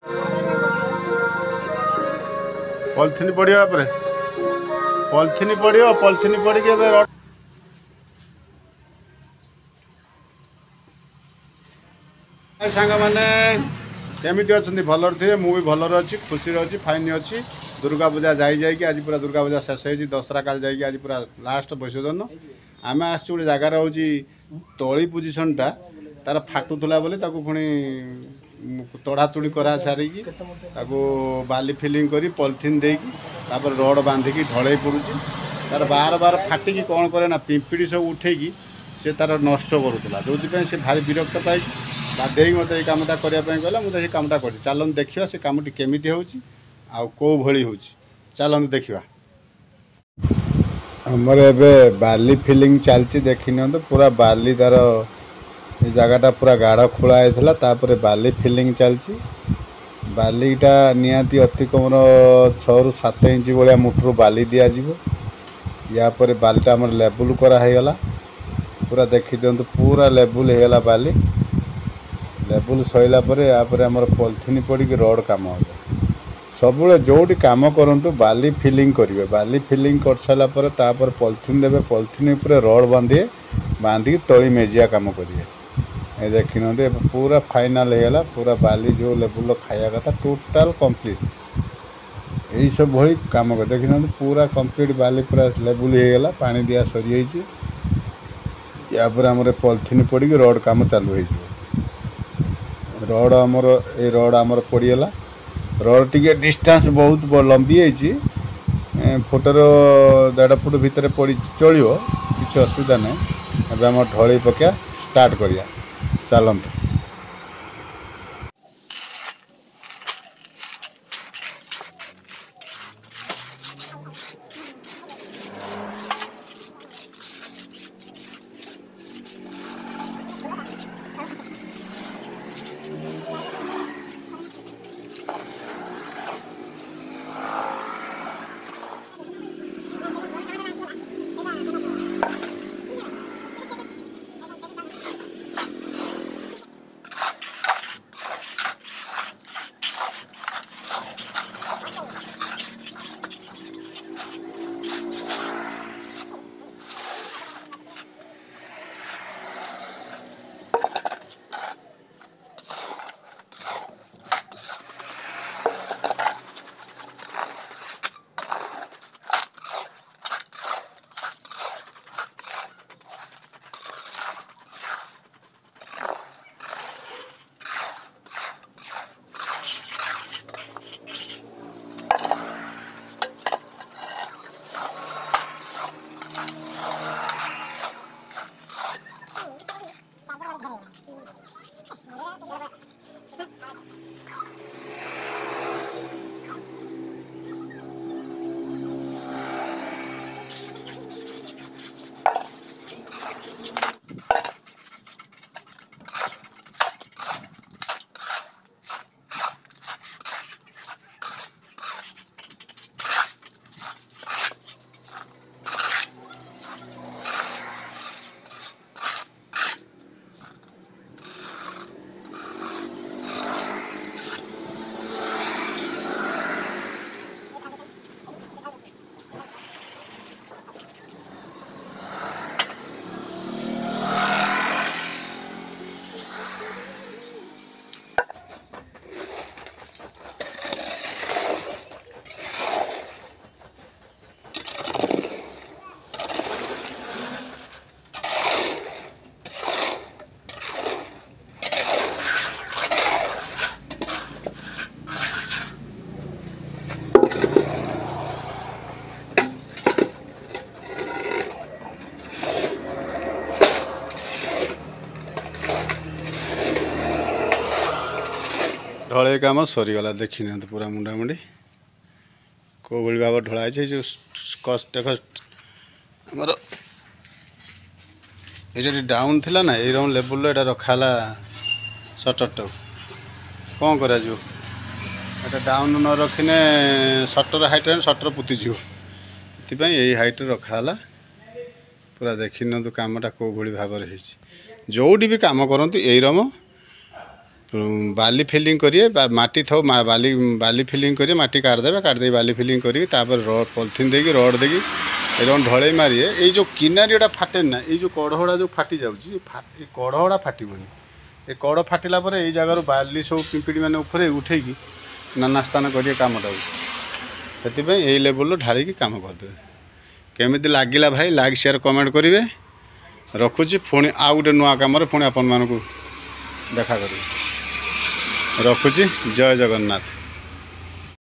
Polythene पड़ियो आपरे polythene पड़ियो पॉलिथिन पड़ी के रड सांग मैंने केमिति अच्छे भलर थे मुझे भलर अच्छी खुशी अच्छी फाइन अच्छी दुर्गा पूजा जाई आज पूरा दुर्गा पूजा शेष हो दशहरा काल जाइए आज पूरा लास्ट विसर्जन आम आस गोटे जगार हूँ तली पोजिशनटा तार फाटुला बोले पुणी तड़ातुड़ी करा सारिकी बाली फिलिंग करी पॉलिथिन देकी रड बांधिकी ढल पड़ू तार बार बार फाटिकी कौन करे ना पिंपिड़ी सब उठेकी से तार नष्ट करूला जो से भारी विरक्त पाई बाधे मत ये कमटा करने कहला मुझे कमटा कर चलते देखा से कमटी केमिति होची आउ को भली होची चलते देखा आमर ए बाली फिलिंग चलती देखी तो पूरा बाली तार जगटा पूरा गाढ़ खोला होता बाली फिलिंग चलती बालीटा निहाती अति कम 6 ରୁ 7 इंच भाया मुठ्रु बाली दिज्व या बालीटा आम लेवल कराला पूरा देखी दिंतु पूरा लेवल होगा बाली लेवल सैला आमर पॉलिथिन पड़ी रड कम हो सब जोटी कम करूँ बाली फिलिंग करेंगे बाली फिलिंग कर सारापर पॉलिथिन देवे पॉलिथिन रड बांधे बांधिकी तली मेजिया कम करेंगे ये देखी ना पूरा फाइनाल होगा पूरा बाली जो लेवल खाया कथा टोटाल कंप्लीट यही सब भाई कम कर देखी ना पूरा कंप्लीट बाली पूरा लेवल होगा पानी दिया सरी या आमर पॉलिथिन पड़ी रड कम चालू हो रड आमर ए रड आमर पड़गला रड टी डिस्टेंस बहुत लंबी है फुटर 1.5 फुट भितर पड़ी चलो किसी असुविधा नहीं अब आम ढल पका स्टार्ट करिया चलते ढले कम सरीगला देखी ना पूरा मुंडामुंडी कौ भाई भाव ढलाई जो देख आमर ये डाउन थी ना ये लेवल ये रखाला सटर कौन करा डाउन न रखिने सटर हाइट सटर पुतीज ये हाइट रखाला पूरा देखी ना कमटा कौ भाई भाव जोटी भी कम करती यही रम बाली फिलिंग करिए माटी थो बाली बाली फिलिंग करिए माटी काटदेवे काटदे बाली फिलिंग करिए तापर रड पॉलिथिन देकी रड देकी एकदम ढलई मारिए ये जो किनारीटा फाटे ना ये जो कढ़ड़ा जो फाटी जाऊँगी कढ़ड़ा फाटबनी ये कड़ फाटिला ये जगार बाली सब पिंपिड़ी मैंने ऊपर उठेकी नाना स्थान करिए कामटा से यही लेवल ढाड़ी काम करदे केमी लगिला भाई लाइक शेयर कमेंट करेंगे रखुची पुणी आउ गोटे नुआ कम पुणी आपण मानक देखा करी रखुची जय जगन्नाथ।